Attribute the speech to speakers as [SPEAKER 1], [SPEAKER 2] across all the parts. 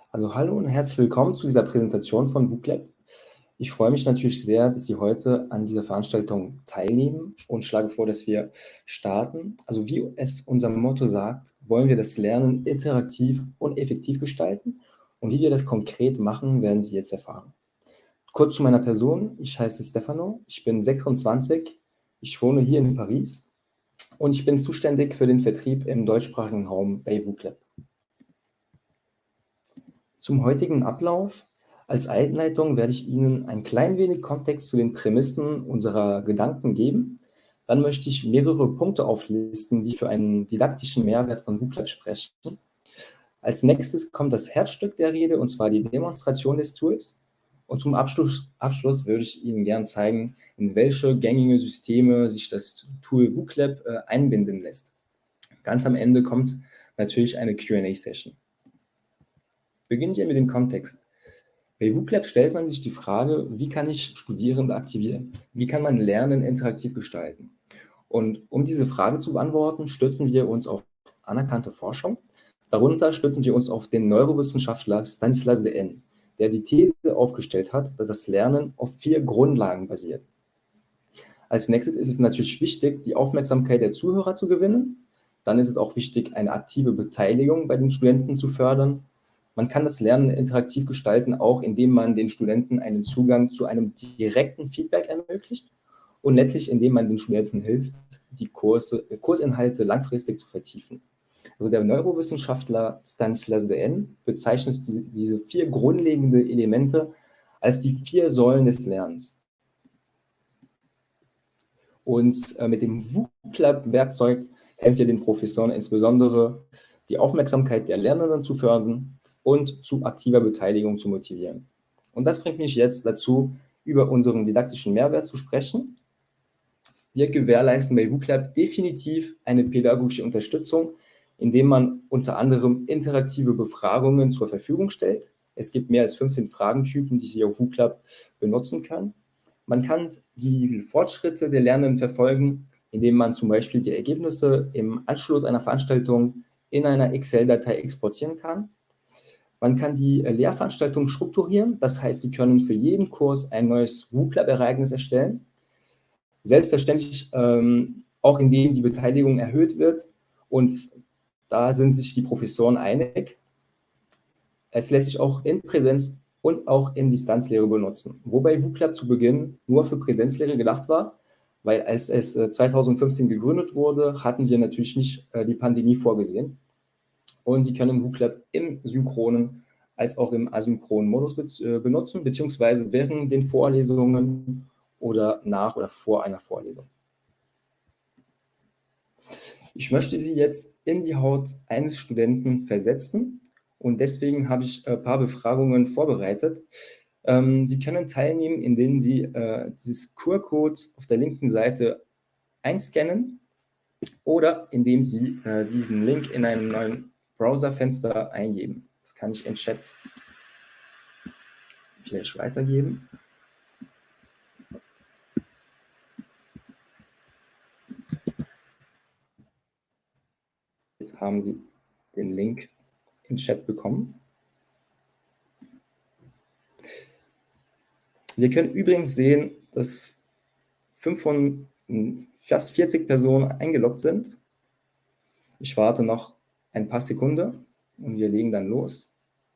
[SPEAKER 1] Also hallo und herzlich willkommen zu dieser Präsentation von WooClap. Ich freue mich natürlich sehr, dass Sie heute an dieser Veranstaltung teilnehmen und schlage vor, dass wir starten. Also wie es unser Motto sagt, wollen wir das Lernen interaktiv und effektiv gestalten. Und wie wir das konkret machen, werden Sie jetzt erfahren. Kurz zu meiner Person. Ich heiße Stefano, ich bin 26, ich wohne hier in Paris und ich bin zuständig für den Vertrieb im deutschsprachigen Raum bei WooClap. Zum heutigen Ablauf. Als Einleitung werde ich Ihnen ein klein wenig Kontext zu den Prämissen unserer Gedanken geben. Dann möchte ich mehrere Punkte auflisten, die für einen didaktischen Mehrwert von WooClap sprechen. Als nächstes kommt das Herzstück der Rede, und zwar die Demonstration des Tools. Und zum Abschluss würde ich Ihnen gerne zeigen, in welche gängige Systeme sich das Tool WooClap einbinden lässt. Ganz am Ende kommt natürlich eine Q&A-Session. Beginnen wir mit dem Kontext. Bei WooClap stellt man sich die Frage, wie kann ich Studierende aktivieren? Wie kann man Lernen interaktiv gestalten? Und um diese Frage zu beantworten, stützen wir uns auf anerkannte Forschung. Darunter stützen wir uns auf den Neurowissenschaftler Stanislas Dehaene, der die These aufgestellt hat, dass das Lernen auf 4 Grundlagen basiert. Als nächstes ist es natürlich wichtig, die Aufmerksamkeit der Zuhörer zu gewinnen. Dann ist es auch wichtig, eine aktive Beteiligung bei den Studenten zu fördern. Man kann das Lernen interaktiv gestalten, auch indem man den Studenten einen Zugang zu einem direkten Feedback ermöglicht und letztlich indem man den Studenten hilft, die Kursinhalte langfristig zu vertiefen. Also der Neurowissenschaftler Stanislas Dehaene bezeichnet diese 4 grundlegende Elemente als die 4 Säulen des Lernens. Und mit dem WooClap-Werkzeug helfen wir den Professoren insbesondere, die Aufmerksamkeit der Lernenden zu fördern und zu aktiver Beteiligung zu motivieren. Und das bringt mich jetzt dazu, über unseren didaktischen Mehrwert zu sprechen. Wir gewährleisten bei WooClap definitiv eine pädagogische Unterstützung, indem man unter anderem interaktive Befragungen zur Verfügung stellt. Es gibt mehr als 15 Fragentypen, die Sie auf WooClap benutzen können. Man kann die Fortschritte der Lernenden verfolgen, indem man zum Beispiel die Ergebnisse im Anschluss einer Veranstaltung in einer Excel-Datei exportieren kann. Man kann die Lehrveranstaltung strukturieren, das heißt, Sie können für jeden Kurs ein neues WooClap-Ereignis erstellen. Selbstverständlich auch indem die Beteiligung erhöht wird, und da sind sich die Professoren einig. Es lässt sich auch in Präsenz und auch in Distanzlehre benutzen, wobei WooClap zu Beginn nur für Präsenzlehre gedacht war, weil als es 2015 gegründet wurde, hatten wir natürlich nicht die Pandemie vorgesehen. Und Sie können WooClap im synchronen als auch im asynchronen Modus benutzen, beziehungsweise während den Vorlesungen oder nach oder vor einer Vorlesung. Ich möchte Sie jetzt in die Haut eines Studenten versetzen und deswegen habe ich ein paar Befragungen vorbereitet. Sie können teilnehmen, indem Sie dieses QR-Code auf der linken Seite einscannen oder indem Sie diesen Link in einem neuen Browserfenster eingeben. Das kann ich im Chat vielleicht weitergeben. Jetzt haben Sie den Link im Chat bekommen. Wir können übrigens sehen, dass 5 von fast 40 Personen eingeloggt sind. Ich warte noch ein paar Sekunden und wir legen dann los.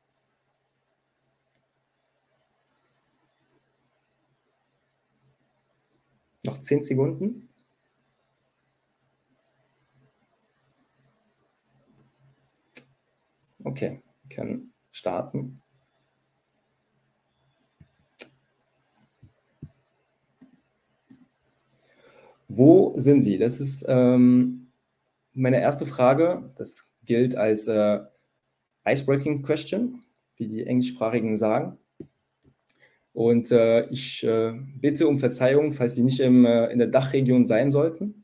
[SPEAKER 1] Noch 10 Sekunden. Okay, wir können starten. Wo sind Sie? Das ist meine erste Frage. Das gilt als Icebreaking Question, wie die Englischsprachigen sagen. Und ich bitte um Verzeihung, falls Sie nicht in der Dachregion sein sollten.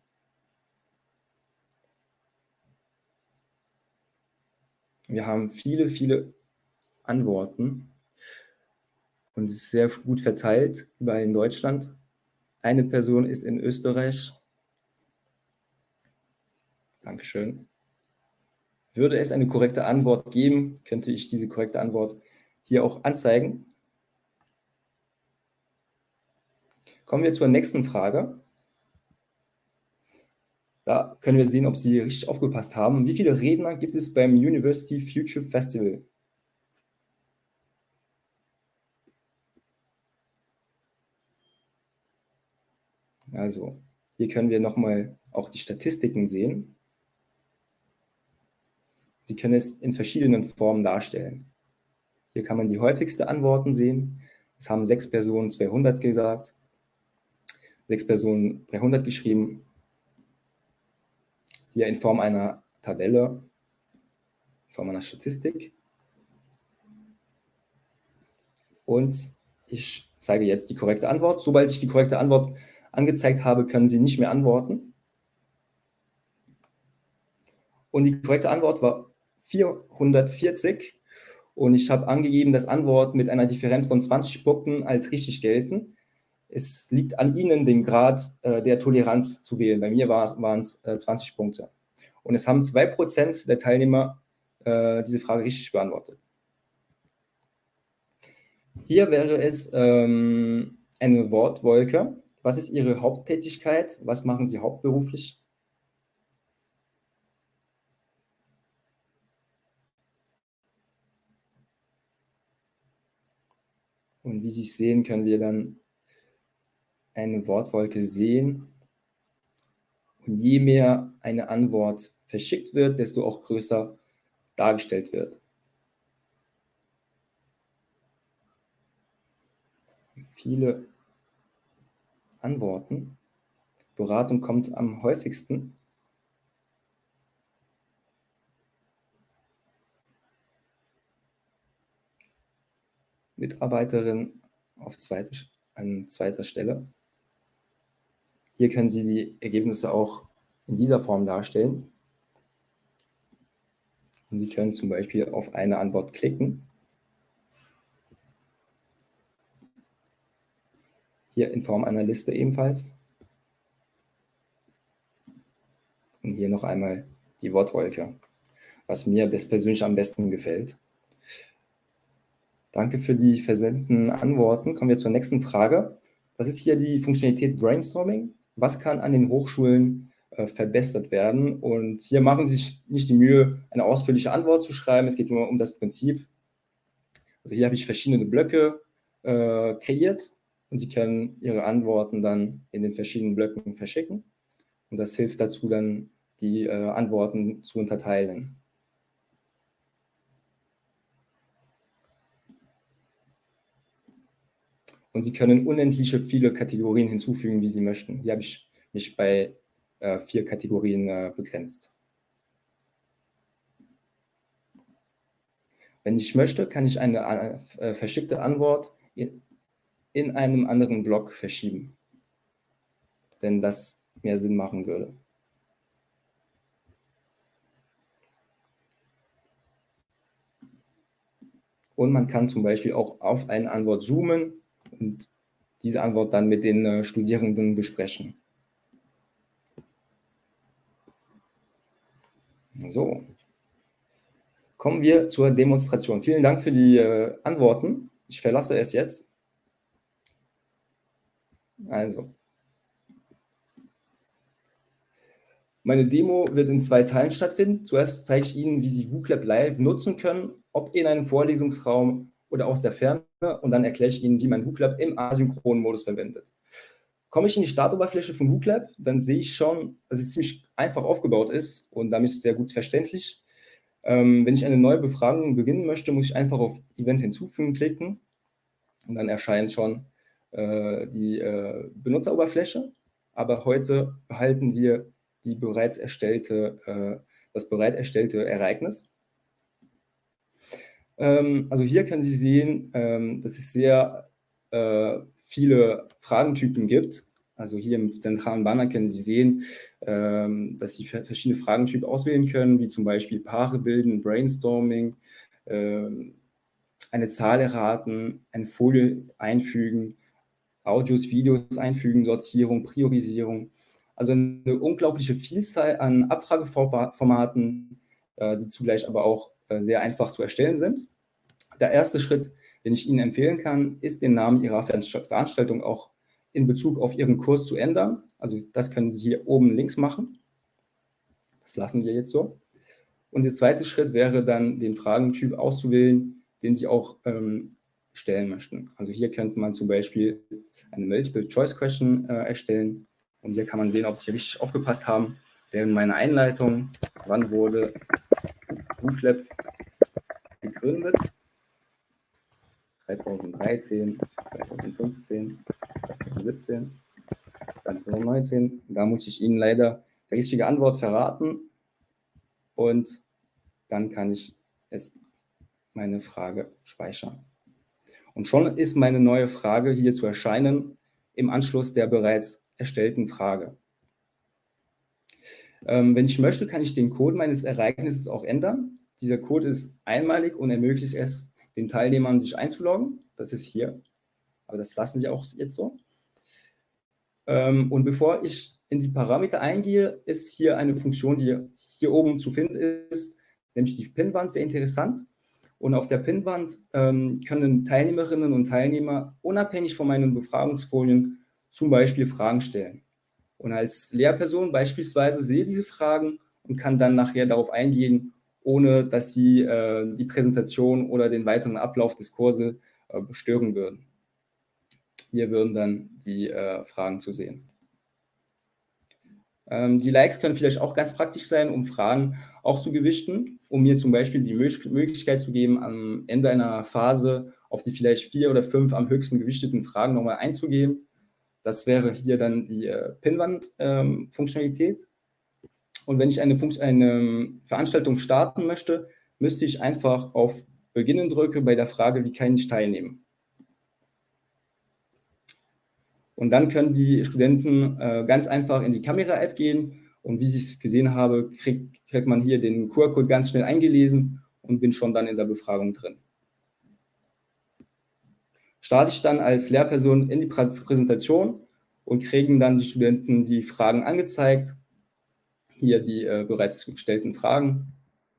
[SPEAKER 1] Wir haben viele, viele Antworten und es ist sehr gut verteilt überall in Deutschland. Eine Person ist in Österreich. Dankeschön. Würde es eine korrekte Antwort geben, könnte ich diese korrekte Antwort hier auch anzeigen. Kommen wir zur nächsten Frage. Da können wir sehen, ob Sie richtig aufgepasst haben. Wie viele Redner gibt es beim University Future Festival? Also, hier können wir nochmal auch die Statistiken sehen. Sie können es in verschiedenen Formen darstellen. Hier kann man die häufigsten Antworten sehen. Es haben 6 Personen 200 gesagt, 6 Personen 300 geschrieben. Hier in Form einer Tabelle, in Form einer Statistik. Und ich zeige jetzt die korrekte Antwort. Sobald ich die korrekte Antwort angezeigt habe, können Sie nicht mehr antworten. Und die korrekte Antwort war 440. Und ich habe angegeben, dass Antworten mit einer Differenz von 20 Punkten als richtig gelten. Es liegt an Ihnen, den Grad der Toleranz zu wählen. Bei mir waren es 20 Punkte. Und es haben 2% der Teilnehmer diese Frage richtig beantwortet. Hier wäre es eine Wortwolke. Was ist Ihre Haupttätigkeit? Was machen Sie hauptberuflich? Und wie Sie sehen, können wir dann eine Wortwolke sehen. Und je mehr eine Antwort verschickt wird, desto auch größer dargestellt wird. Viele Antworten. Beratung kommt am häufigsten. Mitarbeiterin an zweiter Stelle. Hier können Sie die Ergebnisse auch in dieser Form darstellen. Und Sie können zum Beispiel auf eine Antwort klicken. Hier in Form einer Liste ebenfalls. Und hier noch einmal die Wortwolke, was mir persönlich am besten gefällt. Danke für die versendeten Antworten. Kommen wir zur nächsten Frage. Das ist hier die Funktionalität Brainstorming. Was kann an den Hochschulen verbessert werden? Und hier machen Sie sich nicht die Mühe, eine ausführliche Antwort zu schreiben. Es geht nur um das Prinzip. Also hier habe ich verschiedene Blöcke kreiert und Sie können Ihre Antworten dann in den verschiedenen Blöcken verschicken. Und das hilft dazu, dann die Antworten zu unterteilen. Und Sie können unendliche viele Kategorien hinzufügen, wie Sie möchten. Hier habe ich mich bei 4 Kategorien begrenzt. Wenn ich möchte, kann ich eine verschickte Antwort in einem anderen Block verschieben, wenn das mehr Sinn machen würde. Und man kann zum Beispiel auch auf eine Antwort zoomen und diese Antwort dann mit den Studierenden besprechen. So, kommen wir zur Demonstration. Vielen Dank für die Antworten. Ich verlasse es jetzt. Also, meine Demo wird in 2 Teilen stattfinden. Zuerst zeige ich Ihnen, wie Sie WooClap Live nutzen können, ob in einem Vorlesungsraum oder aus der Ferne. Und dann erkläre ich Ihnen, wie man WooClap im asynchronen Modus verwendet. Komme ich in die Startoberfläche von WooClap, dann sehe ich schon, dass es ziemlich einfach aufgebaut ist und damit sehr gut verständlich. Wenn ich eine neue Befragung beginnen möchte, muss ich einfach auf Event hinzufügen klicken und dann erscheint schon die Benutzeroberfläche. Aber heute behalten wir das bereits erstellte Ereignis. Also hier können Sie sehen, dass es sehr viele Fragentypen gibt. Also hier im zentralen Banner können Sie sehen, dass Sie verschiedene Fragentypen auswählen können, wie zum Beispiel Paare bilden, Brainstorming, eine Zahl erraten, eine Folie einfügen, Audios, Videos einfügen, Sortierung, Priorisierung. Also eine unglaubliche Vielzahl an Abfrageformaten, die zugleich aber auch sehr einfach zu erstellen sind. Der erste Schritt, den ich Ihnen empfehlen kann, ist, den Namen Ihrer Veranstaltung auch in Bezug auf Ihren Kurs zu ändern. Also das können Sie hier oben links machen. Das lassen wir jetzt so. Und der zweite Schritt wäre dann, den Fragentyp auszuwählen, den Sie auch stellen möchten. Also hier könnte man zum Beispiel eine Multiple-Choice-Question erstellen. Und hier kann man sehen, ob Sie richtig aufgepasst haben. Während meiner Einleitung, wann wurde WooClap gegründet? 2013, 2015, 2017, 2019. Da muss ich Ihnen leider die richtige Antwort verraten. Und dann kann ich meine Frage speichern. Und schon ist meine neue Frage hier zu erscheinen im Anschluss der bereits erstellten Frage. Wenn ich möchte, kann ich den Code meines Ereignisses auch ändern. Dieser Code ist einmalig und ermöglicht es den Teilnehmern, sich einzuloggen. Das ist hier, aber das lassen wir auch jetzt so. Und bevor ich in die Parameter eingehe, ist hier eine Funktion, die hier oben zu finden ist, nämlich die Pinnwand, sehr interessant. Und auf der Pinnwand können Teilnehmerinnen und Teilnehmer unabhängig von meinen Befragungsfolien zum Beispiel Fragen stellen. Und als Lehrperson beispielsweise sehe diese Fragen und kann dann nachher darauf eingehen, ohne dass sie die Präsentation oder den weiteren Ablauf des Kurses stören würden. Hier würden dann die Fragen zu sehen. Die Likes können vielleicht auch ganz praktisch sein, um Fragen auch zu gewichten, um mir zum Beispiel die Möglichkeit zu geben, am Ende einer Phase auf die vielleicht 4 oder 5 am höchsten gewichteten Fragen nochmal einzugehen. Das wäre hier dann die Pinnwand-Funktionalität. Und wenn ich eine Veranstaltung starten möchte, müsste ich einfach auf Beginnen drücken bei der Frage, wie kann ich teilnehmen? Und dann können die Studenten ganz einfach in die Kamera-App gehen und wie Sie es gesehen haben, kriegt man hier den QR-Code ganz schnell eingelesen und bin schon dann in der Befragung drin. Starte ich dann als Lehrperson in die Präsentation und kriegen dann die Studenten die Fragen angezeigt. Hier die bereits gestellten Fragen.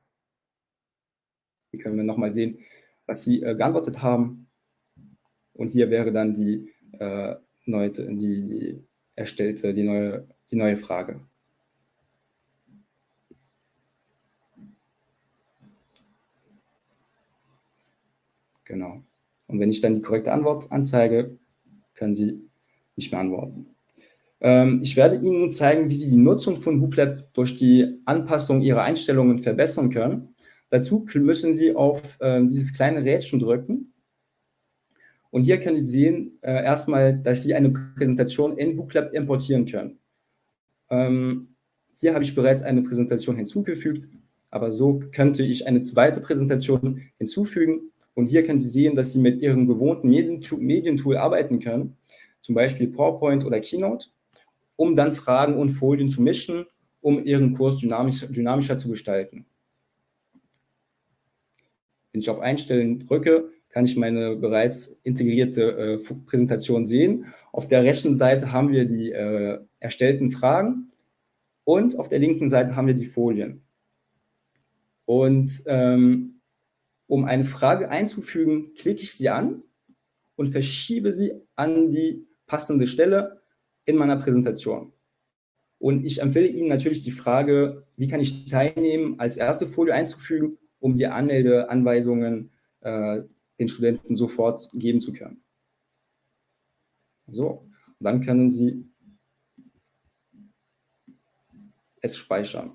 [SPEAKER 1] Hier können wir nochmal sehen, was Sie geantwortet haben. Und hier wäre dann die neue Frage. Genau. Und wenn ich dann die korrekte Antwort anzeige, können Sie nicht mehr antworten. Ich werde Ihnen nun zeigen, wie Sie die Nutzung von WooClap durch die Anpassung Ihrer Einstellungen verbessern können. Dazu müssen Sie auf dieses kleine Rädchen drücken. Und hier können Sie sehen, erstmal, dass Sie eine Präsentation in WooClap importieren können. Hier habe ich bereits eine Präsentation hinzugefügt, aber so könnte ich eine zweite Präsentation hinzufügen. Und hier können Sie sehen, dass Sie mit Ihrem gewohnten Medientool arbeiten können, zum Beispiel PowerPoint oder Keynote, um dann Fragen und Folien zu mischen, um Ihren Kurs dynamischer zu gestalten. Wenn ich auf Einstellen drücke, kann ich meine bereits integrierte Präsentation sehen. Auf der rechten Seite haben wir die erstellten Fragen und auf der linken Seite haben wir die Folien. Und um eine Frage einzufügen, klicke ich sie an und verschiebe sie an die passende Stelle in meiner Präsentation. Und ich empfehle Ihnen natürlich die Frage, wie kann ich teilnehmen, als erste Folie einzufügen, um die Anmeldeanweisungen den Studenten sofort geben zu können. So, und dann können Sie es speichern.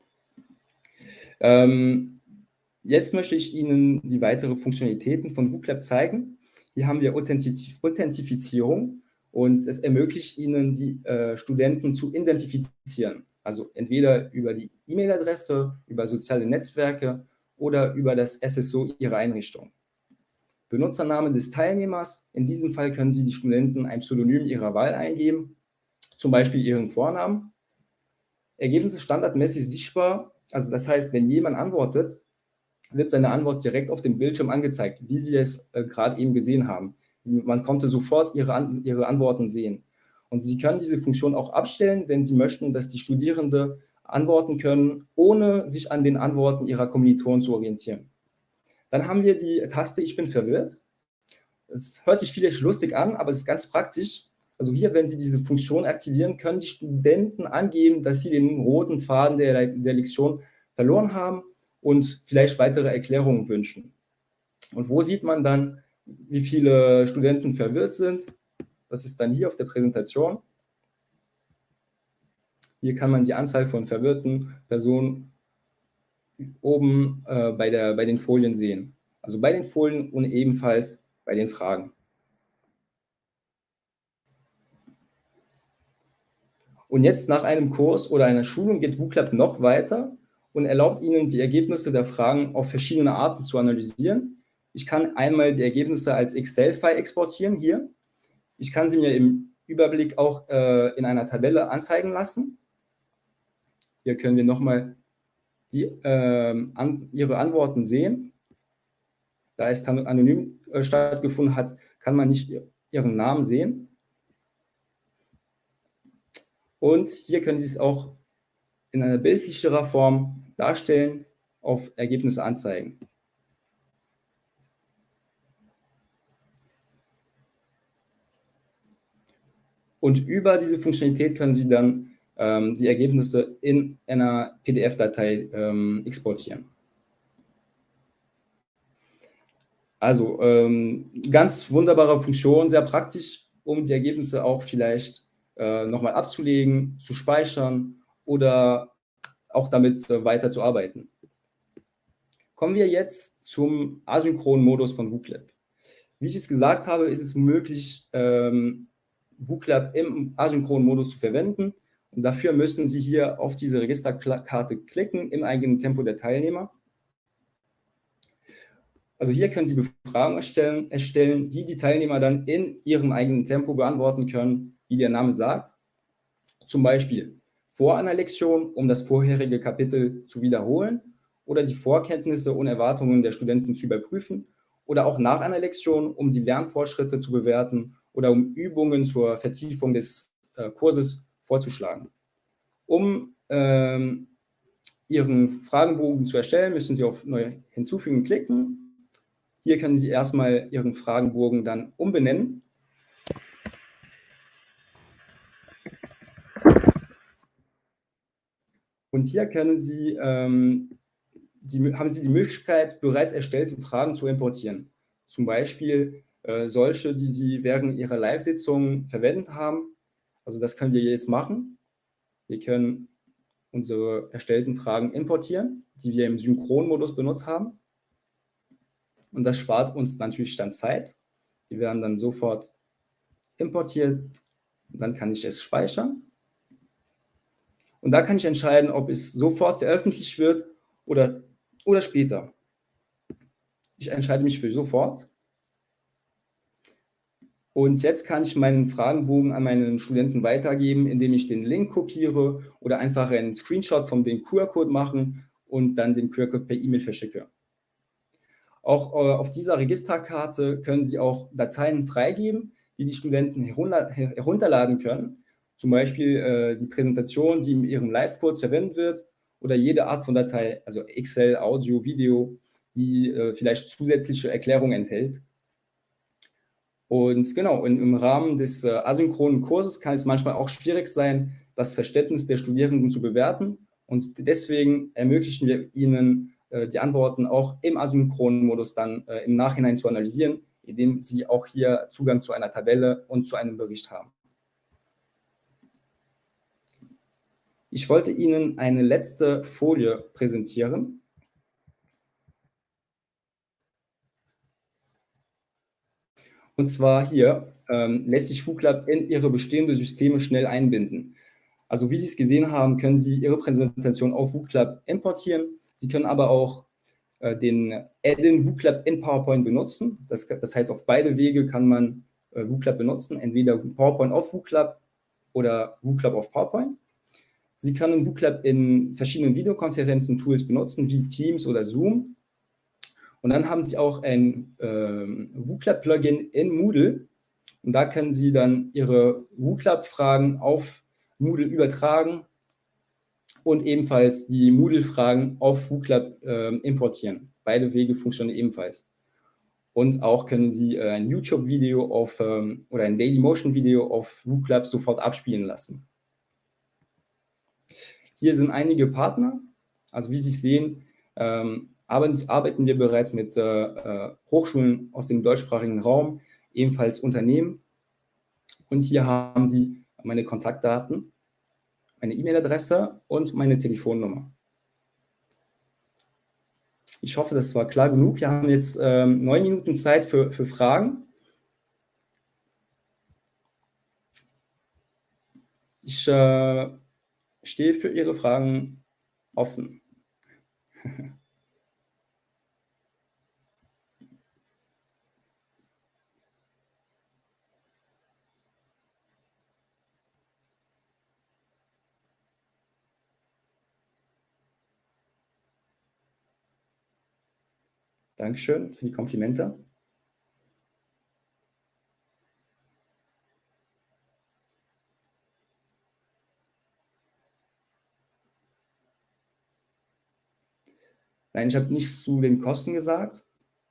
[SPEAKER 1] Jetzt möchte ich Ihnen die weiteren Funktionalitäten von WooClap zeigen. Hier haben wir Authentifizierung und es ermöglicht Ihnen, die Studenten zu identifizieren. Also entweder über die E-Mail-Adresse, über soziale Netzwerke oder über das SSO Ihrer Einrichtung. Benutzername des Teilnehmers. In diesem Fall können Sie die Studenten ein Pseudonym ihrer Wahl eingeben, zum Beispiel ihren Vornamen. Ergebnisse standardmäßig sichtbar. Also das heißt, wenn jemand antwortet, wird seine Antwort direkt auf dem Bildschirm angezeigt, wie wir es gerade eben gesehen haben. Man konnte sofort ihre Antworten sehen. Und Sie können diese Funktion auch abstellen, wenn Sie möchten, dass die Studierenden antworten können, ohne sich an den Antworten ihrer Kommilitonen zu orientieren. Dann haben wir die Taste Ich bin verwirrt. Es hört sich vielleicht lustig an, aber es ist ganz praktisch. Also hier, wenn Sie diese Funktion aktivieren, können die Studenten angeben, dass sie den roten Faden der Lektion verloren haben und vielleicht weitere Erklärungen wünschen. Und wo sieht man dann, wie viele Studenten verwirrt sind? Das ist dann hier auf der Präsentation. Hier kann man die Anzahl von verwirrten Personen oben bei den Folien sehen. Also bei den Folien und ebenfalls bei den Fragen. Und jetzt nach einem Kurs oder einer Schulung geht WooClap noch weiter und erlaubt Ihnen, die Ergebnisse der Fragen auf verschiedene Arten zu analysieren. Ich kann einmal die Ergebnisse als Excel-File exportieren hier. Ich kann sie mir im Überblick auch in einer Tabelle anzeigen lassen. Hier können wir nochmal Ihre Antworten sehen. Da es anonym stattgefunden hat, kann man nicht Ihren Namen sehen. Und hier können Sie es auch in einer bildlicherer Form darstellen, auf Ergebnisse anzeigen. Und über diese Funktionalität können Sie dann die Ergebnisse in einer PDF-Datei exportieren. Also ganz wunderbare Funktion, sehr praktisch, um die Ergebnisse auch vielleicht nochmal abzulegen, zu speichern oder auch damit weiterzuarbeiten. Kommen wir jetzt zum asynchronen Modus von WooClap. Wie ich es gesagt habe, ist es möglich, WooClap im asynchronen Modus zu verwenden. Und dafür müssen Sie hier auf diese Registerkarte klicken im eigenen Tempo der Teilnehmer. Also hier können Sie Befragungen erstellen, die die Teilnehmer dann in ihrem eigenen Tempo beantworten können, wie der Name sagt. Zum Beispiel vor einer Lektion, um das vorherige Kapitel zu wiederholen oder die Vorkenntnisse und Erwartungen der Studenten zu überprüfen oder auch nach einer Lektion, um die Lernfortschritte zu bewerten oder um Übungen zur Vertiefung des Kurses vorzuschlagen. Um Ihren Fragenbogen zu erstellen, müssen Sie auf Neu hinzufügen klicken. Hier können Sie erstmal Ihren Fragenbogen dann umbenennen. Und hier können Sie, haben Sie die Möglichkeit, bereits erstellte Fragen zu importieren. Zum Beispiel solche, die Sie während Ihrer Live-Sitzung verwendet haben. Also das können wir jetzt machen. Wir können unsere erstellten Fragen importieren, die wir im Synchronmodus benutzt haben. Und das spart uns natürlich dann Zeit. Die werden dann sofort importiert. Dann kann ich es speichern. Und da kann ich entscheiden, ob es sofort veröffentlicht wird oder später. Ich entscheide mich für sofort. Und jetzt kann ich meinen Fragenbogen an meinen Studenten weitergeben, indem ich den Link kopiere oder einfach einen Screenshot von dem QR-Code machen und dann den QR-Code per E-Mail verschicke. Auch auf dieser Registerkarte können Sie auch Dateien freigeben, die die Studenten herunterladen können. Zum Beispiel die Präsentation, die in Ihrem Live-Kurs verwendet wird oder jede Art von Datei, also Excel, Audio, Video, die vielleicht zusätzliche Erklärungen enthält. Und genau, im Rahmen des asynchronen Kurses kann es manchmal auch schwierig sein, das Verständnis der Studierenden zu bewerten. Und deswegen ermöglichen wir Ihnen, die Antworten auch im asynchronen Modus dann im Nachhinein zu analysieren, indem Sie auch hier Zugang zu einer Tabelle und zu einem Bericht haben. Ich wollte Ihnen eine letzte Folie präsentieren. Und zwar hier lässt sich WooClap in Ihre bestehenden Systeme schnell einbinden. Also wie Sie es gesehen haben, können Sie Ihre Präsentation auf WooClap importieren. Sie können aber auch den Add-in WooClap in PowerPoint benutzen. Das heißt, auf beide Wege kann man WooClap benutzen, entweder PowerPoint auf WooClap oder WooClap auf PowerPoint. Sie können WooClap in verschiedenen Videokonferenzen-Tools benutzen, wie Teams oder Zoom. Und dann haben Sie auch ein WooClap-Plugin in Moodle. Und da können Sie dann Ihre WooClap-Fragen auf Moodle übertragen und ebenfalls die Moodle-Fragen auf WooClub importieren. Beide Wege funktionieren ebenfalls. Und auch können Sie ein YouTube-Video oder ein Dailymotion-Video auf WooClub sofort abspielen lassen. Hier sind einige Partner. Also wie Sie sehen, arbeiten wir bereits mit Hochschulen aus dem deutschsprachigen Raum, ebenfalls Unternehmen. Und hier haben Sie meine Kontaktdaten, meine E-Mail-Adresse und meine Telefonnummer. Ich hoffe, das war klar genug. Wir haben jetzt 9 Minuten Zeit für Fragen. Ich stehe für Ihre Fragen offen. Dankeschön für die Komplimente. Nein, ich habe nichts zu den Kosten gesagt.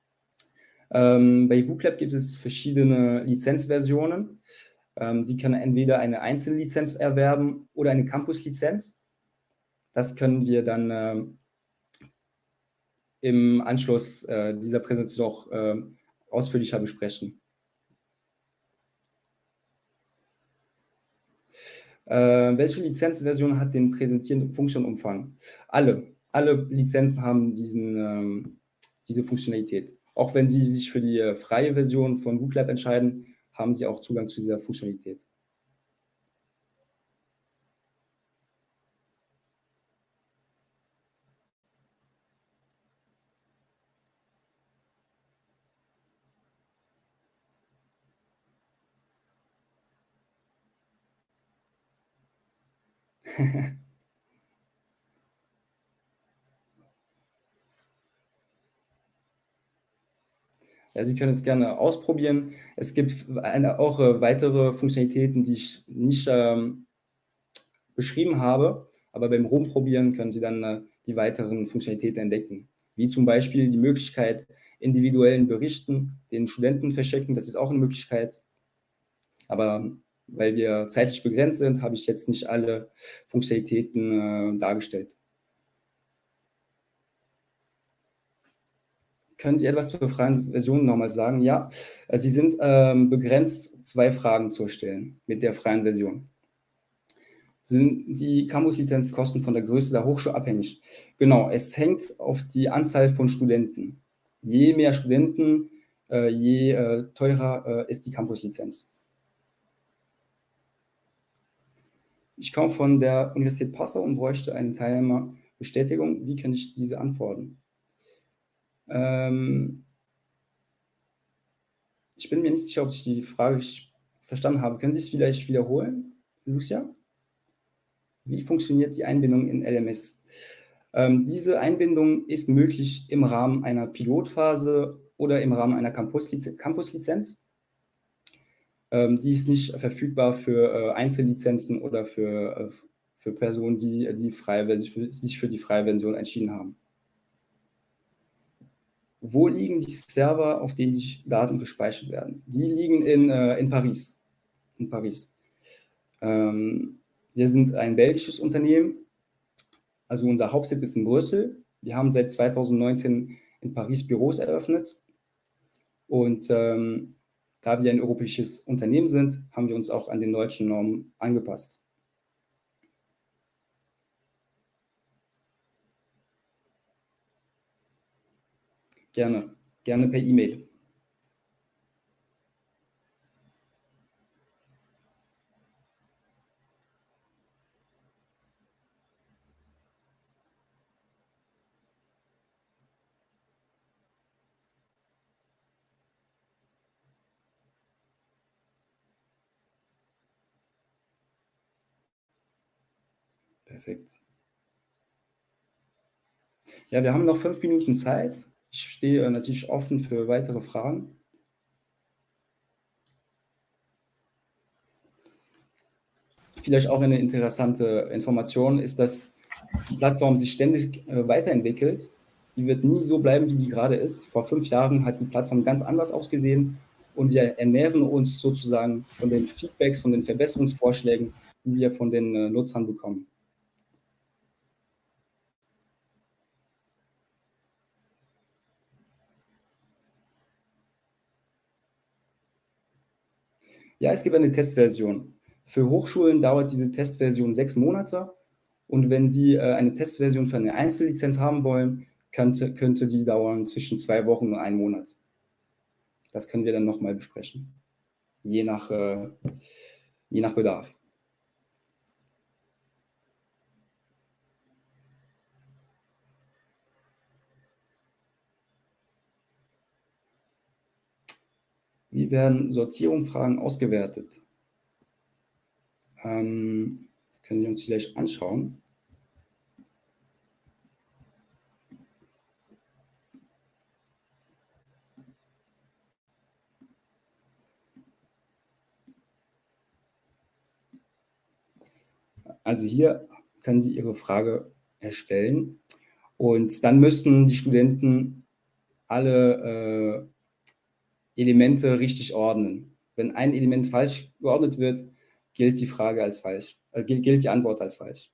[SPEAKER 1] Bei WooClap gibt es verschiedene Lizenzversionen. Sie können entweder eine Einzellizenz erwerben oder eine Campus-Lizenz. Das können wir dann im Anschluss dieser Präsentation auch ausführlicher besprechen. Welche Lizenzversion hat den präsentierenden Funktionumfang? Alle Lizenzen haben diese Funktionalität. Auch wenn Sie sich für die freie Version von WooClap entscheiden, haben Sie auch Zugang zu dieser Funktionalität. Ja, Sie können es gerne ausprobieren. Es gibt auch weitere Funktionalitäten, die ich nicht beschrieben habe, aber beim Rumprobieren können Sie dann die weiteren Funktionalitäten entdecken, wie zum Beispiel die Möglichkeit, individuellen Berichten den Studenten verschicken. Das ist auch eine Möglichkeit, aber weil wir zeitlich begrenzt sind, habe ich jetzt nicht alle Funktionalitäten dargestellt. Können Sie etwas zur freien Version nochmal sagen? Ja, Sie sind begrenzt, 2 Fragen zu stellen mit der freien Version. Sind die Campus-Lizenzkosten von der Größe der Hochschule abhängig? Genau, es hängt auf die Anzahl von Studenten. Je mehr Studenten, je teurer ist die Campus-Lizenz. Ich komme von der Universität Passau und bräuchte eine Teilnehmerbestätigung. Wie kann ich diese antworten? Ich bin mir nicht sicher, ob ich die Frage richtig verstanden habe. Können Sie es vielleicht wiederholen, Lucia? Wie funktioniert die Einbindung in LMS? Diese Einbindung ist möglich im Rahmen einer Pilotphase oder im Rahmen einer Campus-Lizenz. Die ist nicht verfügbar für Einzellizenzen oder für Personen, die sich für die freie Version entschieden haben. Wo liegen die Server, auf denen die Daten gespeichert werden? Die liegen in Paris. Wir sind ein belgisches Unternehmen, also unser Hauptsitz ist in Brüssel. Wir haben seit 2019 in Paris Büros eröffnet und da wir ein europäisches Unternehmen sind, haben wir uns auch an den deutschen Normen angepasst. Gerne per E-Mail. Perfekt. Ja, wir haben noch 5 Minuten Zeit. Ich stehe natürlich offen für weitere Fragen. Vielleicht auch eine interessante Information ist, dass die Plattform sich ständig weiterentwickelt. Die wird nie so bleiben, wie die gerade ist. Vor 5 Jahren hat die Plattform ganz anders ausgesehen und wir ernähren uns sozusagen von den Feedbacks, von den Verbesserungsvorschlägen, die wir von den Nutzern bekommen. Ja, es gibt eine Testversion. Für Hochschulen dauert diese Testversion 6 Monate. Und wenn Sie eine Testversion für eine Einzellizenz haben wollen, könnte die dauern zwischen 2 Wochen und 1 Monat. Das können wir dann nochmal besprechen, je nach Bedarf. Wie werden Sortierungsfragen ausgewertet? Das können wir uns vielleicht anschauen. Also hier können Sie Ihre Frage erstellen und dann müssen die Studenten alle Elemente richtig ordnen. Wenn ein Element falsch geordnet wird, gilt die Frage als falsch, gilt die Antwort als falsch.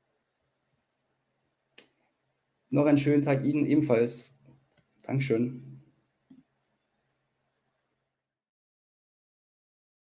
[SPEAKER 1] Noch einen schönen Tag Ihnen ebenfalls. Dankeschön.